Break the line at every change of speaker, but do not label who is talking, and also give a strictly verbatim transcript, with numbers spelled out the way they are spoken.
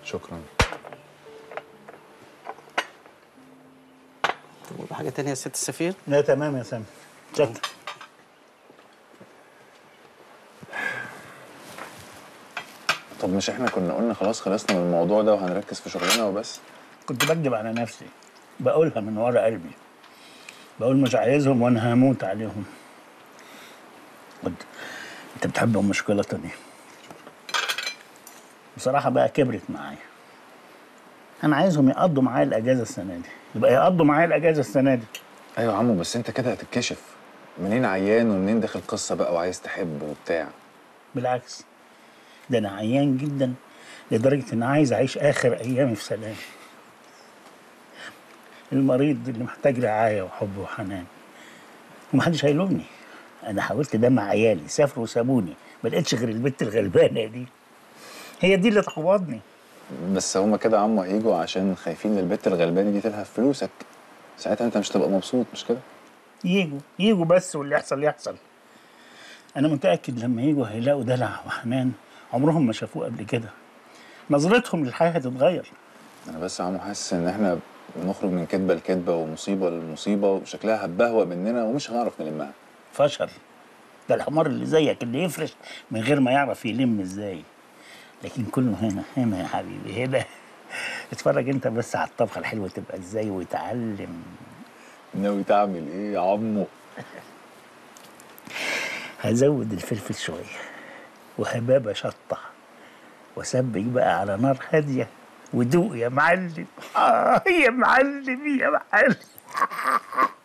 شكرا.
طب حاجه تانية يا ست السفير؟
لا تمام يا سامي، شكرا.
طب مش احنا كنا قلنا خلاص خلصنا من الموضوع ده وهنركز في شغلنا وبس؟
كنت بكدب على نفسي، بقولها من ورا قلبي، بقول مش عايزهم وانا هموت عليهم. كنت انت بتحب ام شوكولاته دي بصراحه بقى كبرت معايا. انا عايزهم يقضوا معايا الاجازه السنه دي، يبقى يقضوا معايا الاجازه السنه دي.
ايوه يا عمو، بس انت كده هتتكشف. منين عيان ومنين داخل قصه بقى وعايز تحب وبتاع؟
بالعكس، ده انا عيان جدا لدرجه ان عايز اعيش اخر ايامي في سلام. المريض اللي محتاج رعايه وحب وحنان، ومحدش هيلومني. انا حاولت ده مع عيالي، سافروا وسابوني، ما لقيتش غير البت الغلبانه دي، هي دي اللي تقوضني.
بس هما كده يا عمو هيجوا عشان خايفين البت الغلبانه دي تلهف فلوسك، ساعتها انت مش هتبقى مبسوط، مش كده؟
يجوا يجوا بس واللي يحصل يحصل. انا متاكد لما يجوا هيلاقوا دلع وحنان عمرهم ما شافوه قبل كده، نظرتهم للحياه هتتغير.
انا بس يا عمو حاسس ان احنا بنخرج من كدبه لكدبه ومصيبه لمصيبه وشكلها هتبهوأ مننا ومش هنعرف نلمها.
فشل. ده الحمار اللي زيك اللي يفرش من غير ما يعرف يلم ازاي. لكن كله هنا هنا يا حبيبي هنا. اتفرج انت بس على الطبخه الحلوه تبقى ازاي وتعلم.
ناوي تعمل ايه يا عمو؟
هزود الفلفل شويه وهبابه شطه وسبك بقى على نار هاديه ودوق يا معلم. اه يا معلم يا معلم.